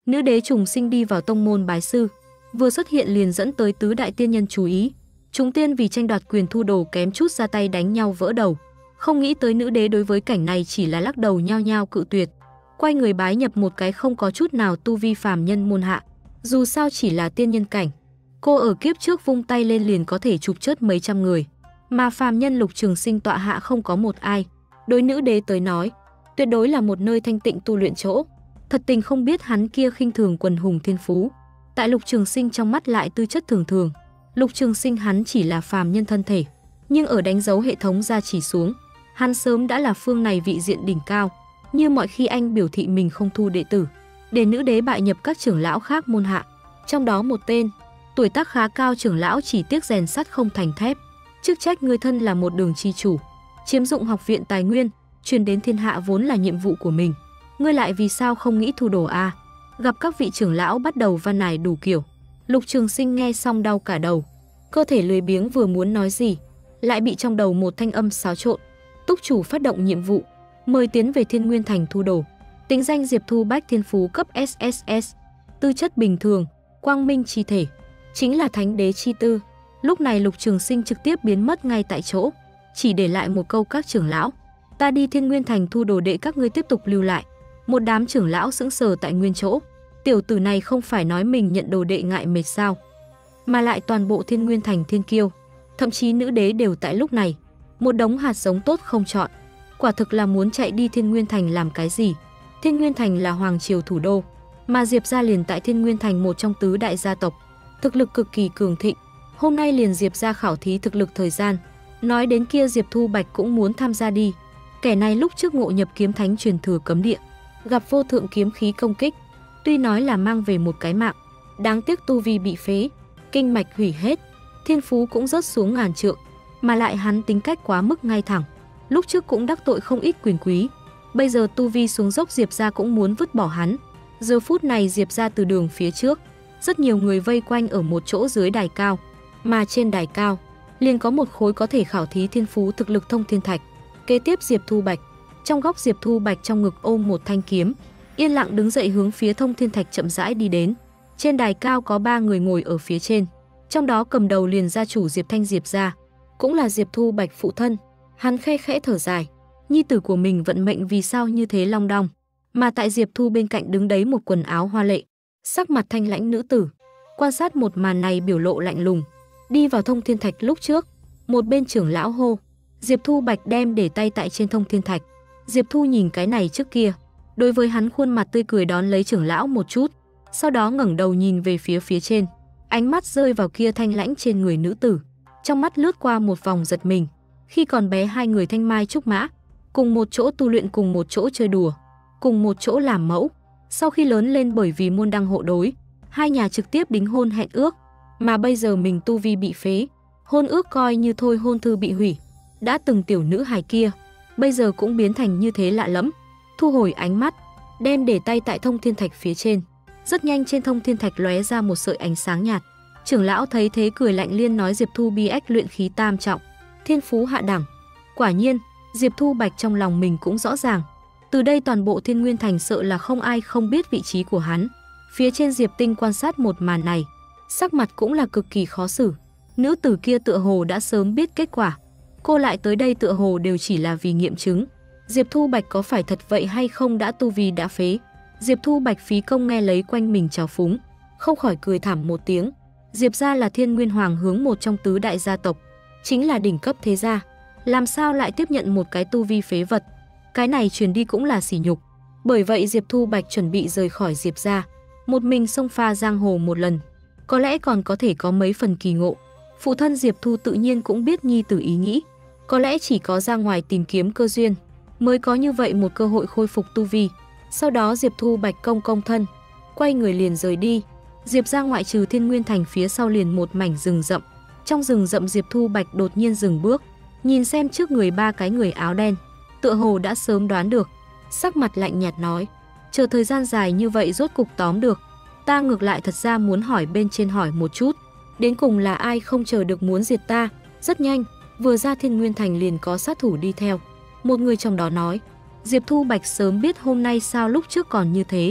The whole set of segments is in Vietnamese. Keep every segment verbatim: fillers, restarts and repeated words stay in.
Nữ đế trùng sinh đi vào tông môn bái sư, vừa xuất hiện liền dẫn tới tứ đại tiên nhân chú ý. Chúng tiên vì tranh đoạt quyền thu đồ kém chút ra tay đánh nhau vỡ đầu. Không nghĩ tới nữ đế đối với cảnh này chỉ là lắc đầu nhao nhao cự tuyệt. Quay người bái nhập một cái không có chút nào tu vi phàm nhân môn hạ. Dù sao chỉ là tiên nhân cảnh, cô ở kiếp trước vung tay lên liền có thể chụp chết mấy trăm người. Mà phàm nhân Lục Trường Sinh tọa hạ không có một ai. Đối nữ đế tới nói, tuyệt đối là một nơi thanh tịnh tu luyện chỗ. Thật tình không biết hắn kia khinh thường quần hùng thiên phú. Tại Lục Trường Sinh trong mắt lại tư chất thường thường. Lục Trường Sinh hắn chỉ là phàm nhân thân thể, nhưng ở đánh dấu hệ thống gia chỉ xuống, hắn sớm đã là phương này vị diện đỉnh cao. Như mọi khi anh biểu thị mình không thu đệ tử, để nữ đế bại nhập các trưởng lão khác môn hạ. Trong đó một tên, tuổi tác khá cao trưởng lão chỉ tiếc rèn sắt không thành thép. Chức trách người thân là một đường chi chủ, chiếm dụng học viện tài nguyên, truyền đến thiên hạ vốn là nhiệm vụ của mình. Ngươi lại vì sao không nghĩ thu đồ a? À? Gặp các vị trưởng lão bắt đầu van nài đủ kiểu. Lục Trường Sinh nghe xong đau cả đầu, cơ thể lười biếng vừa muốn nói gì, lại bị trong đầu một thanh âm xáo trộn. Túc chủ phát động nhiệm vụ, mời tiến về Thiên Nguyên Thành thu đồ. Tính danh Diệp Thu Bách, thiên phú cấp ét ét ét, tư chất bình thường, quang minh chi thể, chính là thánh đế chi tư. Lúc này Lục Trường Sinh trực tiếp biến mất ngay tại chỗ, chỉ để lại một câu: các trưởng lão, ta đi Thiên Nguyên Thành thu đồ đệ, các ngươi tiếp tục lưu lại. Một đám trưởng lão sững sờ tại nguyên chỗ. Tiểu tử này không phải nói mình nhận đồ đệ ngại mệt sao? Mà lại toàn bộ Thiên Nguyên Thành thiên kiêu, thậm chí nữ đế đều tại lúc này. Một đống hạt giống tốt không chọn, quả thực là muốn chạy đi Thiên Nguyên Thành làm cái gì? Thiên Nguyên Thành là hoàng triều thủ đô, mà Diệp gia liền tại Thiên Nguyên Thành, một trong tứ đại gia tộc, thực lực cực kỳ cường thịnh. Hôm nay liền Diệp gia khảo thí thực lực thời gian. Nói đến kia Diệp Thu Bạch cũng muốn tham gia đi. Kẻ này lúc trước ngộ nhập kiếm thánh truyền thừa cấm địa, gặp vô thượng kiếm khí công kích, tuy nói là mang về một cái mạng, đáng tiếc tu vi bị phế, kinh mạch hủy hết, thiên phú cũng rớt xuống ngàn trượng, mà lại hắn tính cách quá mức ngay thẳng, lúc trước cũng đắc tội không ít quyền quý, bây giờ tu vi xuống dốc, Diệp gia cũng muốn vứt bỏ hắn. Giờ phút này Diệp gia từ đường phía trước, rất nhiều người vây quanh ở một chỗ dưới đài cao, mà trên đài cao liền có một khối có thể khảo thí thiên phú thực lực thông thiên thạch. Kế tiếp Diệp Thu Bạch, trong góc Diệp Thu Bạch trong ngực ôm một thanh kiếm, yên lặng đứng dậy hướng phía thông thiên thạch chậm rãi đi đến. Trên đài cao có ba người ngồi ở phía trên, trong đó cầm đầu liền gia chủ Diệp Thanh Diệp gia, cũng là Diệp Thu Bạch phụ thân. Hắn khe khẽ thở dài, nhi tử của mình vận mệnh vì sao như thế long đong. Mà tại Diệp Thu bên cạnh đứng đấy một quần áo hoa lệ, sắc mặt thanh lãnh nữ tử, quan sát một màn này biểu lộ lạnh lùng. Đi vào thông thiên thạch lúc trước, một bên trưởng lão hô, Diệp Thu Bạch đem để tay tại trên thông thiên thạch. Diệp Thu nhìn cái này trước kia, đối với hắn khuôn mặt tươi cười đón lấy trưởng lão một chút, sau đó ngẩng đầu nhìn về phía phía trên, ánh mắt rơi vào kia thanh lãnh trên người nữ tử, trong mắt lướt qua một vòng giật mình. Khi còn bé hai người thanh mai trúc mã, cùng một chỗ tu luyện, cùng một chỗ chơi đùa, cùng một chỗ làm mẫu. Sau khi lớn lên bởi vì môn đăng hộ đối, hai nhà trực tiếp đính hôn hẹn ước, mà bây giờ mình tu vi bị phế, hôn ước coi như thôi, hôn thư bị hủy. Đã từng tiểu nữ hài kia, bây giờ cũng biến thành như thế lạ lẫm. Thu hồi ánh mắt, đem để tay tại thông thiên thạch phía trên. Rất nhanh trên thông thiên thạch lóe ra một sợi ánh sáng nhạt. Trưởng lão thấy thế cười lạnh liên nói, Diệp Thu bi ếch luyện khí tam trọng, thiên phú hạ đẳng. Quả nhiên, Diệp Thu Bạch trong lòng mình cũng rõ ràng. Từ đây toàn bộ Thiên Nguyên Thành sợ là không ai không biết vị trí của hắn. Phía trên Diệp Tinh quan sát một màn này, sắc mặt cũng là cực kỳ khó xử. Nữ tử kia tựa hồ đã sớm biết kết quả, cô lại tới đây tựa hồ đều chỉ là vì nghiệm chứng Diệp Thu Bạch có phải thật vậy hay không đã tu vi đã phế. Diệp Thu Bạch phí công nghe lấy quanh mình trào phúng, không khỏi cười thảm một tiếng. Diệp gia là Thiên Nguyên Hoàng hướng một trong tứ đại gia tộc, chính là đỉnh cấp thế gia, làm sao lại tiếp nhận một cái tu vi phế vật? Cái này truyền đi cũng là sỉ nhục. Bởi vậy Diệp Thu Bạch chuẩn bị rời khỏi Diệp gia, một mình xông pha giang hồ một lần, có lẽ còn có thể có mấy phần kỳ ngộ. Phụ thân Diệp Thu tự nhiên cũng biết nhi tử ý nghĩ, có lẽ chỉ có ra ngoài tìm kiếm cơ duyên mới có như vậy một cơ hội khôi phục tu vi. Sau đó Diệp Thu Bạch công công thân, quay người liền rời đi. Diệp gia ngoại trừ Thiên Nguyên Thành phía sau liền một mảnh rừng rậm. Trong rừng rậm Diệp Thu Bạch đột nhiên dừng bước, nhìn xem trước người ba cái người áo đen, tựa hồ đã sớm đoán được, sắc mặt lạnh nhạt nói, chờ thời gian dài như vậy rốt cục tóm được. Ta ngược lại thật ra muốn hỏi bên trên hỏi một chút, đến cùng là ai không chờ được muốn diệt ta? Rất nhanh, vừa ra Thiên Nguyên Thành liền có sát thủ đi theo. Một người trong đó nói, Diệp Thu Bạch sớm biết hôm nay sao lúc trước còn như thế.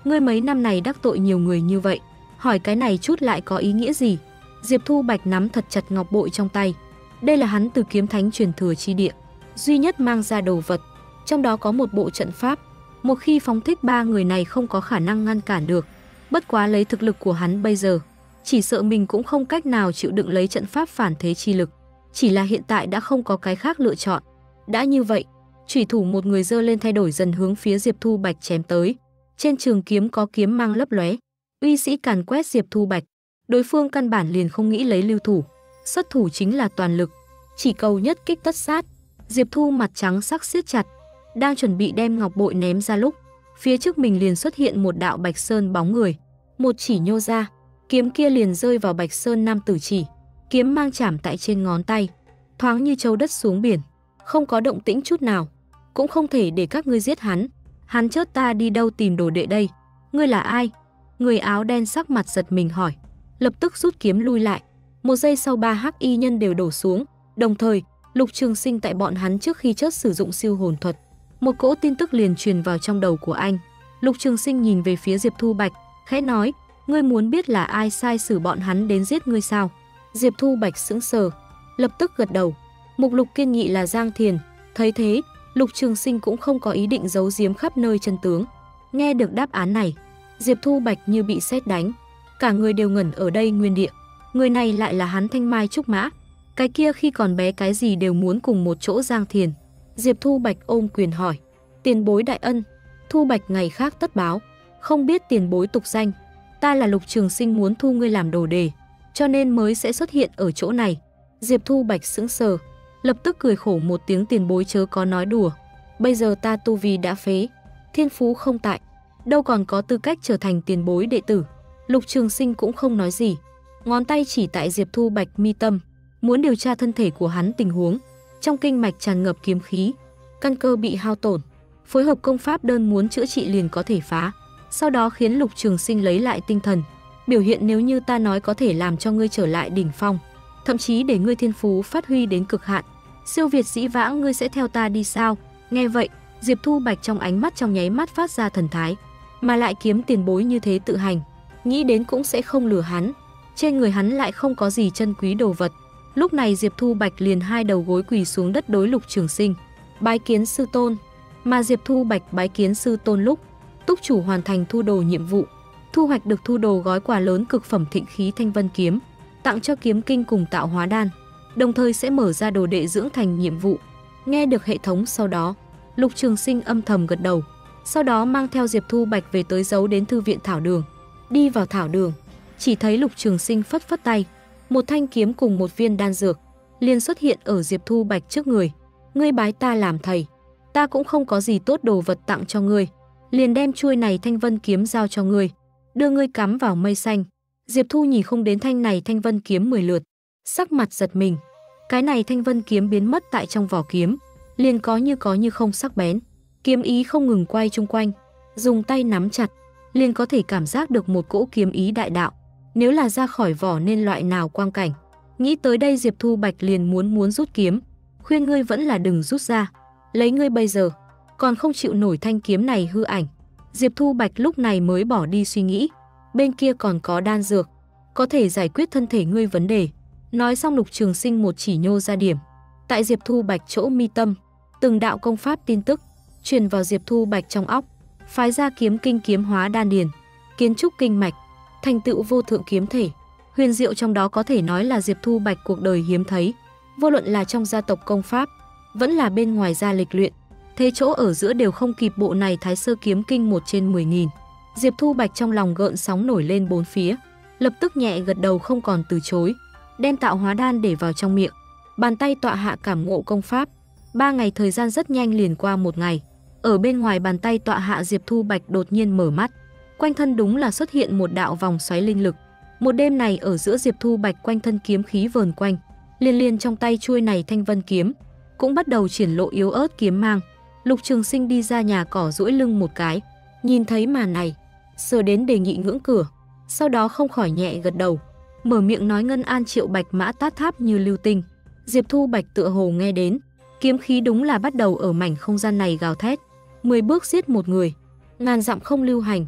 Ngươi mấy năm này đắc tội nhiều người như vậy, hỏi cái này chút lại có ý nghĩa gì? Diệp Thu Bạch nắm thật chặt ngọc bội trong tay. Đây là hắn từ kiếm thánh truyền thừa chi địa duy nhất mang ra đồ vật, trong đó có một bộ trận pháp. Một khi phóng thích, ba người này không có khả năng ngăn cản được. Bất quá lấy thực lực của hắn bây giờ, chỉ sợ mình cũng không cách nào chịu đựng lấy trận pháp phản thế chi lực. Chỉ là hiện tại đã không có cái khác lựa chọn. Đã như vậy, chủy thủ một người giơ lên thay đổi dần hướng phía Diệp Thu Bạch chém tới. Trên trường kiếm có kiếm mang lấp lóe, uy sĩ càn quét Diệp Thu Bạch. Đối phương căn bản liền không nghĩ lấy lưu thủ, xuất thủ chính là toàn lực, chỉ cầu nhất kích tất sát. Diệp Thu mặt trắng sắc siết chặt, đang chuẩn bị đem ngọc bội ném ra lúc, phía trước mình liền xuất hiện một đạo bạch sơn bóng người, một chỉ nhô ra, kiếm kia liền rơi vào bạch sơn nam tử chỉ, kiếm mang chạm tại trên ngón tay, thoáng như châu đất xuống biển, không có động tĩnh chút nào. Cũng không thể để các ngươi giết hắn, hắn chớt ta đi đâu tìm đồ đệ đây? Ngươi là ai? Người áo đen sắc mặt giật mình hỏi, lập tức rút kiếm lui lại. Một giây sau, ba hắc y nhân đều đổ xuống, đồng thời Lục Trường Sinh tại bọn hắn trước khi chớt sử dụng siêu hồn thuật. Một cỗ tin tức liền truyền vào trong đầu của anh. Lục Trường Sinh nhìn về phía Diệp Thu Bạch, khẽ nói, ngươi muốn biết là ai sai sử bọn hắn đến giết ngươi sao? Diệp Thu Bạch sững sờ, lập tức gật đầu. Mục Lục kiên nghị là Giang Thiền. Thấy thế, Lục Trường Sinh cũng không có ý định giấu giếm khắp nơi chân tướng. Nghe được đáp án này, Diệp Thu Bạch như bị sét đánh, cả người đều ngẩn ở đây nguyên địa. Người này lại là hắn Thanh Mai Trúc Mã, cái kia khi còn bé cái gì đều muốn cùng một chỗ Giang Thiền. Diệp Thu Bạch ôm quyền hỏi, tiền bối đại ân, Thu Bạch ngày khác tất báo, không biết tiền bối tục danh. Ta là Lục Trường Sinh, muốn thu ngươi làm đồ đề, cho nên mới sẽ xuất hiện ở chỗ này. Diệp Thu Bạch sững sờ, lập tức cười khổ một tiếng, tiền bối chớ có nói đùa. Bây giờ ta tu vi đã phế, thiên phú không tại, đâu còn có tư cách trở thành tiền bối đệ tử. Lục Trường Sinh cũng không nói gì, ngón tay chỉ tại Diệp Thu Bạch mi tâm, muốn điều tra thân thể của hắn tình huống. Trong kinh mạch tràn ngập kiếm khí, căn cơ bị hao tổn, phối hợp công pháp đơn muốn chữa trị liền có thể phá. Sau đó khiến Lục Trường Sinh lấy lại tinh thần, biểu hiện nếu như ta nói có thể làm cho ngươi trở lại đỉnh phong, thậm chí để ngươi thiên phú phát huy đến cực hạn, siêu việt dĩ vãng, ngươi sẽ theo ta đi sao? Nghe vậy, Diệp Thu Bạch trong ánh mắt trong nháy mắt phát ra thần thái, mà lại kiếm tiền bối như thế tự hành, nghĩ đến cũng sẽ không lừa hắn. Trên người hắn lại không có gì chân quý đồ vật. Lúc này Diệp Thu Bạch liền hai đầu gối quỳ xuống đất đối Lục Trường Sinh, bái kiến sư tôn. Mà Diệp Thu Bạch bái kiến sư tôn lúc, túc chủ hoàn thành thu đồ nhiệm vụ, thu hoạch được thu đồ gói quà lớn cực phẩm thịnh khí Thanh Vân kiếm, tặng cho kiếm kinh cùng tạo hóa đan, đồng thời sẽ mở ra đồ đệ dưỡng thành nhiệm vụ. Nghe được hệ thống sau đó, Lục Trường Sinh âm thầm gật đầu, sau đó mang theo Diệp Thu Bạch về tới giấu đến thư viện thảo đường. Đi vào thảo đường, chỉ thấy Lục Trường Sinh phất phất tay, một thanh kiếm cùng một viên đan dược liền xuất hiện ở Diệp Thu Bạch trước người. Ngươi bái ta làm thầy, ta cũng không có gì tốt đồ vật tặng cho ngươi, liền đem chuôi này Thanh Vân kiếm giao cho ngươi, đưa ngươi cắm vào mây xanh. Diệp Thu nhìn không đến thanh này Thanh Vân kiếm mười lượt, sắc mặt giật mình. Cái này Thanh Vân kiếm biến mất tại trong vỏ kiếm, liền có như có như không sắc bén, kiếm ý không ngừng quay chung quanh, dùng tay nắm chặt, liền có thể cảm giác được một cỗ kiếm ý đại đạo. Nếu là ra khỏi vỏ nên loại nào quang cảnh. Nghĩ tới đây, Diệp Thu Bạch liền muốn muốn rút kiếm, khuyên ngươi vẫn là đừng rút ra, lấy ngươi bây giờ còn không chịu nổi thanh kiếm này hư ảnh. Diệp Thu Bạch lúc này mới bỏ đi suy nghĩ, bên kia còn có đan dược, có thể giải quyết thân thể ngươi vấn đề. Nói xong, Lục Trường Sinh một chỉ nhô ra điểm tại Diệp Thu Bạch chỗ mi tâm, từng đạo công pháp tin tức truyền vào Diệp Thu Bạch trong óc, phái ra kiếm kinh, kiếm hóa đan điền, kiến trúc kinh mạch, thành tựu vô thượng kiếm thể. Huyền diệu trong đó có thể nói là Diệp Thu Bạch cuộc đời hiếm thấy, vô luận là trong gia tộc công pháp, vẫn là bên ngoài gia lịch luyện, thế chỗ ở giữa đều không kịp bộ này Thái Sơ kiếm kinh một trên mười nghìn. Diệp Thu Bạch trong lòng gợn sóng nổi lên bốn phía, lập tức nhẹ gật đầu không còn từ chối, đem tạo hóa đan để vào trong miệng, bàn tay tọa hạ cảm ngộ công pháp. Ba ngày thời gian rất nhanh liền qua một ngày. Ở bên ngoài bàn tay tọa hạ, Diệp Thu Bạch đột nhiên mở mắt, quanh thân đúng là xuất hiện một đạo vòng xoáy linh lực. Một đêm này ở giữa Diệp Thu Bạch quanh thân kiếm khí vờn quanh, liên liên trong tay chuôi này Thanh Vân kiếm cũng bắt đầu triển lộ yếu ớt kiếm mang. Lục Trường Sinh đi ra nhà cỏ duỗi lưng một cái, nhìn thấy màn này, sờ đến đề nghị ngưỡng cửa, sau đó không khỏi nhẹ gật đầu, mở miệng nói ngân an triệu bạch mã tát tháp như lưu tinh. Diệp Thu Bạch tựa hồ nghe đến, kiếm khí đúng là bắt đầu ở mảnh không gian này gào thét, mười bước giết một người, ngàn dặm không lưu hành.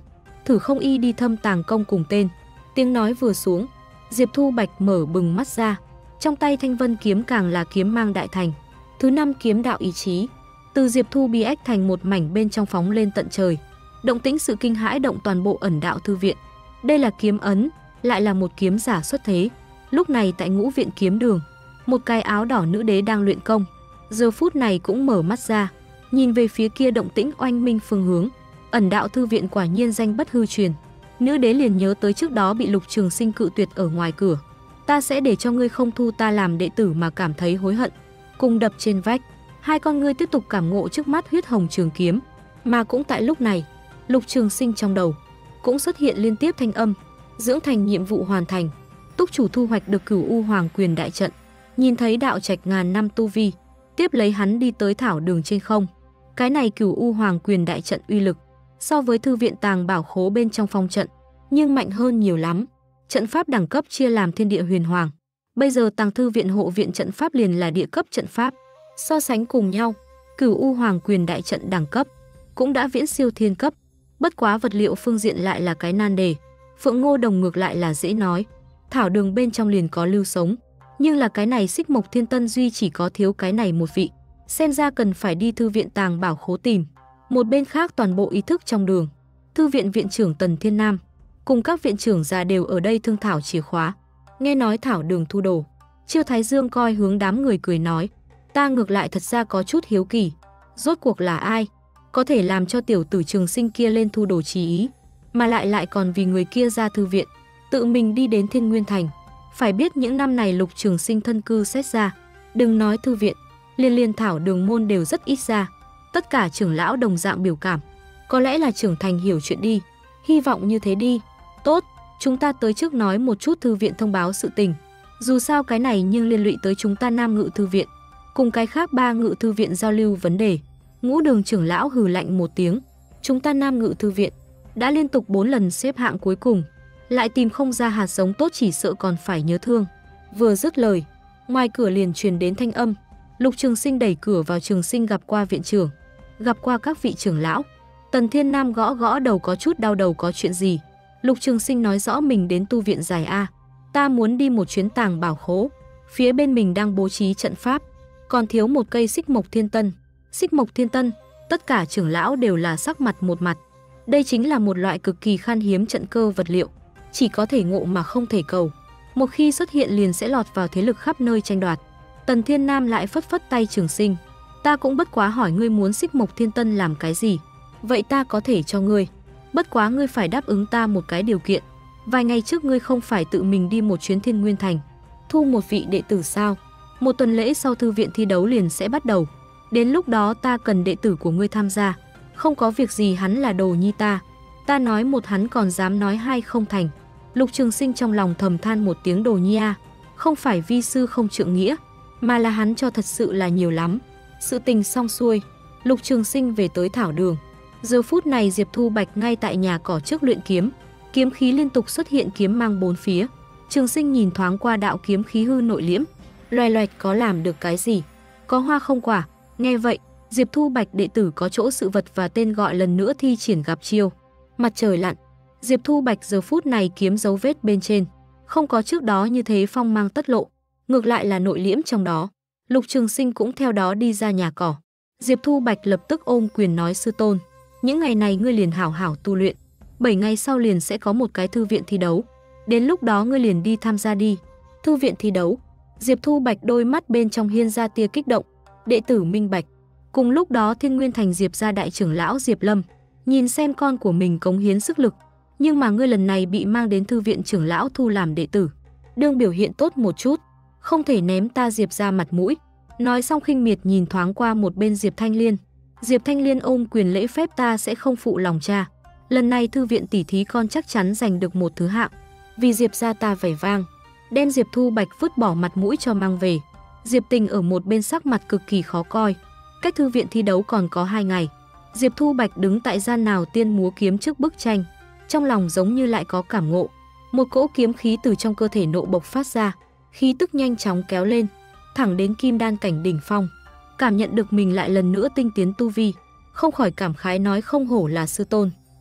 thử không y đi thâm tàng công cùng tên. Tiếng nói vừa xuống, Diệp Thu Bạch mở bừng mắt ra, trong tay Thanh Vân kiếm càng là kiếm mang đại thành. Thứ năm kiếm đạo ý chí, từ Diệp Thu bi ếch thành một mảnh bên trong phóng lên tận trời. Động tĩnh sự kinh hãi động toàn bộ ẩn đạo thư viện. Đây là kiếm ấn, lại là một kiếm giả xuất thế. Lúc này tại Ngũ Viện kiếm đường, một cái áo đỏ nữ đế đang luyện công. Giờ phút này cũng mở mắt ra, nhìn về phía kia động tĩnh oanh minh phương hướng. Ẩn đạo thư viện quả nhiên danh bất hư truyền. Nữ đế liền nhớ tới trước đó bị Lục Trường Sinh cự tuyệt ở ngoài cửa. Ta sẽ để cho ngươi không thu ta làm đệ tử mà cảm thấy hối hận. Cùng đập trên vách, hai con ngươi tiếp tục cảm ngộ trước mắt huyết hồng trường kiếm. Mà cũng tại lúc này, Lục Trường Sinh trong đầu cũng xuất hiện liên tiếp thanh âm. Dưỡng thành nhiệm vụ hoàn thành, túc chủ thu hoạch được Cửu U Hoàng Quyền đại trận. Nhìn thấy đạo trạch ngàn năm tu vi, tiếp lấy hắn đi tới thảo đường trên không. Cái này Cửu U Hoàng Quyền đại trận uy lực so với thư viện tàng bảo khố bên trong phong trận nhưng mạnh hơn nhiều lắm. Trận pháp đẳng cấp chia làm thiên địa huyền hoàng. Bây giờ tàng thư viện hộ viện trận pháp liền là địa cấp trận pháp. So sánh cùng nhau, Cửu U Hoàng Quyền đại trận đẳng cấp cũng đã viễn siêu thiên cấp. Bất quá vật liệu phương diện lại là cái nan đề. Phượng Ngô Đồng ngược lại là dễ nói, thảo đường bên trong liền có lưu sống, nhưng là cái này Xích Mộc Thiên Tân duy chỉ có thiếu cái này một vị, xem ra cần phải đi thư viện tàng bảo khố tìm. Một bên khác toàn bộ ý thức trong đường, thư viện viện trưởng Tần Thiên Nam cùng các viện trưởng già đều ở đây thương thảo chìa khóa. Nghe nói thảo đường thu đồ, Chiêu Thái Dương coi hướng đám người cười nói, ta ngược lại thật ra có chút hiếu kỳ, rốt cuộc là ai có thể làm cho tiểu tử Trường Sinh kia lên thu đồ chí ý, mà lại lại còn vì người kia ra thư viện, tự mình đi đến Thiên Nguyên Thành. Phải biết những năm này Lục Trường Sinh thân cư xét ra, đừng nói thư viện, liên liên thảo đường môn đều rất ít ra. Tất cả trưởng lão đồng dạng biểu cảm, có lẽ là trưởng thành hiểu chuyện đi, hy vọng như thế đi. Tốt, chúng ta tới trước nói một chút thư viện thông báo sự tình. Dù sao cái này nhưng liên lụy tới chúng ta Nam Ngự thư viện, cùng cái khác ba ngự thư viện giao lưu vấn đề. Ngũ Đường trưởng lão hừ lạnh một tiếng, chúng ta Nam Ngự thư viện đã liên tục bốn lần xếp hạng cuối cùng, lại tìm không ra hạt giống tốt, chỉ sợ còn phải nhớ thương. Vừa dứt lời, ngoài cửa liền truyền đến thanh âm. Lục Trường Sinh đẩy cửa vào. Trường Sinh gặp qua viện trưởng, gặp qua các vị trưởng lão. Tần Thiên Nam gõ gõ đầu có chút đau đầu, có chuyện gì? Lục Trường Sinh nói rõ mình đến tu viện giải A, ta muốn đi một chuyến tàng bảo khố, phía bên mình đang bố trí trận pháp, còn thiếu một cây Xích Mộc Thiên Tân. Xích Mộc Thiên Tân, tất cả trưởng lão đều là sắc mặt một mặt. Đây chính là một loại cực kỳ khan hiếm trận cơ vật liệu, chỉ có thể ngộ mà không thể cầu. Một khi xuất hiện liền sẽ lọt vào thế lực khắp nơi tranh đoạt. Tần Thiên Nam lại phất phất tay. Trường Sinh, ta cũng bất quá hỏi ngươi muốn Xích Mộc Thiên Tân làm cái gì, vậy ta có thể cho ngươi. Bất quá ngươi phải đáp ứng ta một cái điều kiện. Vài ngày trước ngươi không phải tự mình đi một chuyến Thiên Nguyên Thành, thu một vị đệ tử sao? Một tuần lễ sau thư viện thi đấu liền sẽ bắt đầu. Đến lúc đó ta cần đệ tử của ngươi tham gia. Không có việc gì, hắn là đồ nhi ta. Ta nói một hắn còn dám nói hai không thành. Lục Trường Sinh trong lòng thầm than một tiếng, đồ nhi a, không phải vi sư không trượng nghĩa, mà là hắn cho thật sự là nhiều lắm. Sự tình xong xuôi, Lục Trường Sinh về tới thảo đường. Giờ phút này Diệp Thu Bạch ngay tại nhà cỏ trước luyện kiếm, kiếm khí liên tục xuất hiện, kiếm mang bốn phía. Trường Sinh nhìn thoáng qua đạo kiếm khí hư nội liễm, loài loẹt có làm được cái gì? Có hoa không quả. Nghe vậy, Diệp Thu Bạch đệ tử có chỗ sự vật và tên gọi lần nữa thi triển gặp chiêu. Mặt trời lặn, Diệp Thu Bạch giờ phút này kiếm dấu vết bên trên, không có trước đó như thế phong mang tất lộ, ngược lại là nội liễm trong đó. Lục Trường Sinh cũng theo đó đi ra nhà cỏ. Diệp Thu Bạch lập tức ôm quyền nói, sư tôn, những ngày này ngươi liền hảo hảo tu luyện, bảy ngày sau liền sẽ có một cái thư viện thi đấu, đến lúc đó ngươi liền đi tham gia đi. Thư viện thi đấu? Diệp Thu Bạch đôi mắt bên trong hiên ra tia kích động. Đệ tử minh bạch. Cùng lúc đó Thiên Nguyên Thành Diệp gia đại trưởng lão Diệp Lâm nhìn xem con của mình cống hiến sức lực, nhưng mà ngươi lần này bị mang đến thư viện trưởng lão thu làm đệ tử, đương biểu hiện tốt một chút, không thể ném ta Diệp gia mặt mũi. Nói xong khinh miệt nhìn thoáng qua một bên Diệp Thanh Liên. Diệp Thanh Liên ôm quyền lễ phép, ta sẽ không phụ lòng cha. Lần này thư viện tỷ thí con chắc chắn giành được một thứ hạng, vì Diệp gia ta vẻ vang. Đem Diệp Thu Bạch vứt bỏ mặt mũi cho mang về. Diệp Tình ở một bên sắc mặt cực kỳ khó coi. Cách thư viện thi đấu còn có hai ngày. Diệp Thu Bạch đứng tại gian nào tiên múa kiếm trước bức tranh, trong lòng giống như lại có cảm ngộ. Một cỗ kiếm khí từ trong cơ thể nộ bộc phát ra, khí tức nhanh chóng kéo lên, thẳng đến kim đan cảnh đỉnh phong. Cảm nhận được mình lại lần nữa tinh tiến tu vi, không khỏi cảm khái nói, không hổ là sư tôn,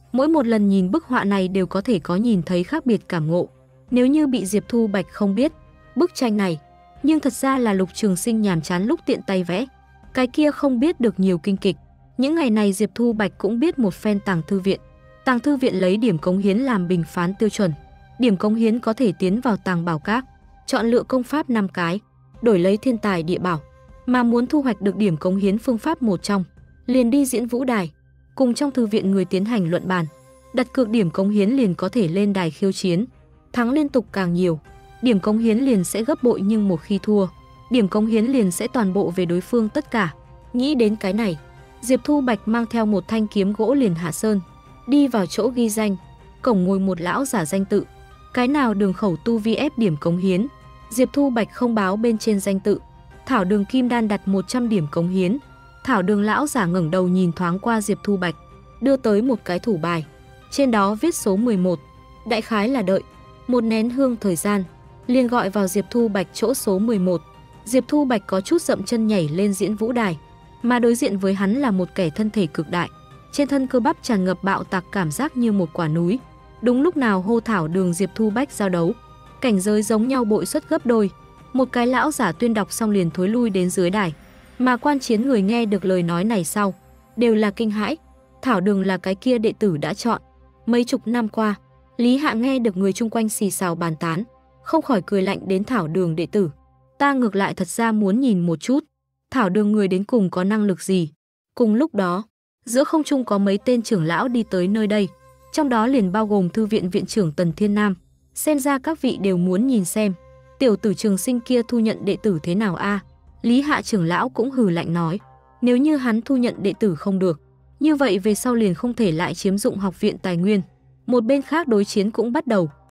Mỗi một lần nhìn bức họa này đều có thể có nhìn thấy khác biệt cảm ngộ. Nếu như bị Diệp Thu Bạch không biết bức tranh này, nhưng thật ra là Lục Trường Sinh nhàm chán lúc tiện tay vẽ. Cái kia không biết được nhiều kinh kịch. Những ngày này Diệp Thu Bạch cũng biết một phen Tàng Thư Viện. Tàng Thư Viện lấy điểm cống hiến làm bình phán tiêu chuẩn. Điểm cống hiến có thể tiến vào Tàng Bảo Các, chọn lựa công pháp năm cái, đổi lấy thiên tài địa bảo. Mà muốn thu hoạch được điểm cống hiến phương pháp một trong, liền đi diễn vũ đài, cùng trong thư viện người tiến hành luận bàn. Đặt cược điểm cống hiến liền có thể lên đài khiêu chiến. Thắng liên tục càng nhiều, điểm cống hiến liền sẽ gấp bội, nhưng một khi thua, điểm cống hiến liền sẽ toàn bộ về đối phương tất cả. Nghĩ đến cái này, Diệp Thu Bạch mang theo một thanh kiếm gỗ liền hạ sơn, đi vào chỗ ghi danh. Cổng ngồi một lão giả danh tự, cái nào đường khẩu tu vi ép điểm cống hiến. Diệp Thu Bạch không báo bên trên danh tự. Thảo đường kim đan đặt một trăm điểm cống hiến. Thảo đường lão giả ngẩng đầu nhìn thoáng qua Diệp Thu Bạch, đưa tới một cái thủ bài, trên đó viết số mười một, đại khái là đợi một nén hương thời gian, liền gọi vào Diệp Thu Bạch chỗ số mười một. Diệp Thu Bạch có chút dậm chân nhảy lên diễn vũ đài, mà đối diện với hắn là một kẻ thân thể cực đại, trên thân cơ bắp tràn ngập bạo tạc cảm giác như một quả núi. Đúng lúc nào hô Thảo đường Diệp Thu Bạch giao đấu, cảnh giới giống nhau bội suất gấp đôi. Một cái lão giả tuyên đọc xong liền thối lui đến dưới đài, mà quan chiến người nghe được lời nói này sau đều là kinh hãi. Thảo đường là cái kia đệ tử đã chọn. Mấy chục năm qua, Lý Hạ nghe được người chung quanh xì xào bàn tán, không khỏi cười lạnh đến Thảo đường đệ tử. Ta ngược lại thật ra muốn nhìn một chút, Thảo đường người đến cùng có năng lực gì. Cùng lúc đó, giữa không trung có mấy tên trưởng lão đi tới nơi đây, trong đó liền bao gồm thư viện viện trưởng Tần Thiên Nam. Xem ra các vị đều muốn nhìn xem tiểu tử Trường Sinh kia thu nhận đệ tử thế nào a. Lý Hạ trưởng lão cũng hừ lạnh nói, nếu như hắn thu nhận đệ tử không được, như vậy về sau liền không thể lại chiếm dụng học viện tài nguyên. Một bên khác đối chiến cũng bắt đầu.